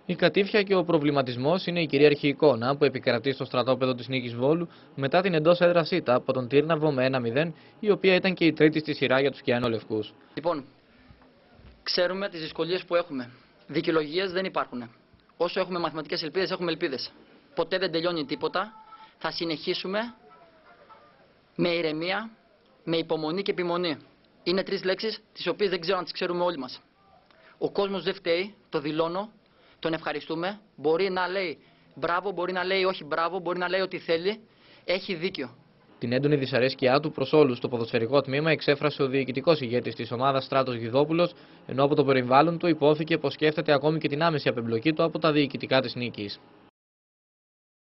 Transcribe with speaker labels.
Speaker 1: Η κατήφια και ο προβληματισμός είναι η κυρίαρχη εικόνα που επικρατεί στο στρατόπεδο της Νίκης Βόλου μετά την εντός έδρας ήττα από τον Τύρναβο με 1-0, η οποία ήταν και η τρίτη στη σειρά για τους Κιανολευκούς.
Speaker 2: Λοιπόν, ξέρουμε τις δυσκολίες που έχουμε. Δικαιολογίες δεν υπάρχουν. Όσο έχουμε μαθηματικές ελπίδες, έχουμε ελπίδες. Ποτέ δεν τελειώνει τίποτα. Θα συνεχίσουμε με ηρεμία, με υπομονή και επιμονή. Είναι τρεις λέξεις τις οποίες δεν ξέρω αν τις ξέρουμε όλοι μας. Ο κόσμος δεν φταίει, το δηλώνω, τον ευχαριστούμε. Μπορεί να λέει μπράβο, μπορεί να λέει όχι μπράβο, μπορεί να λέει ό,τι θέλει. Έχει δίκιο.
Speaker 1: Την έντονη δυσαρέσκειά του προς όλους στο ποδοσφαιρικό τμήμα εξέφρασε ο διοικητικός ηγέτης της ομάδας Στράτος Γιδόπουλος, ενώ από το περιβάλλον του υπόθηκε πως σκέφτεται ακόμη και την άμεση απεμπλοκή του από τα διοικητικά της Νίκης.